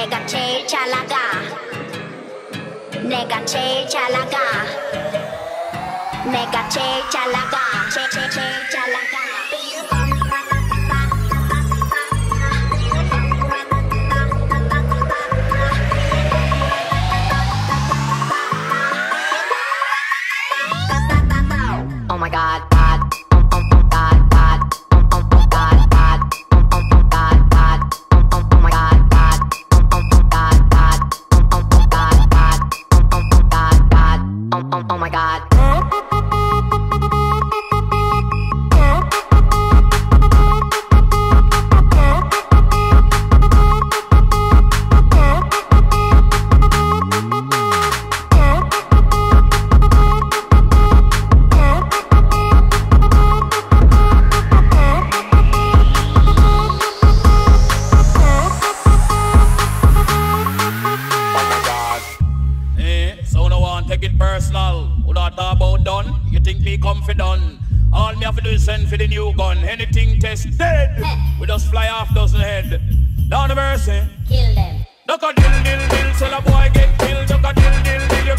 Neka che Shalaka. Neka che Shalaka. Neka che Shalaka. Che Shalaka. Oh my God, God, God, God, God, God, God, God, oh my God, God, God, God, God, God, oh my God. Take it personal, who not talk about done? You think me confident? All me have to do is send for the new gun. Anything tested, we just fly off dozen head. Down the mercy, Kill them. duck a dill, sell a boy get killed. Duck a dill, you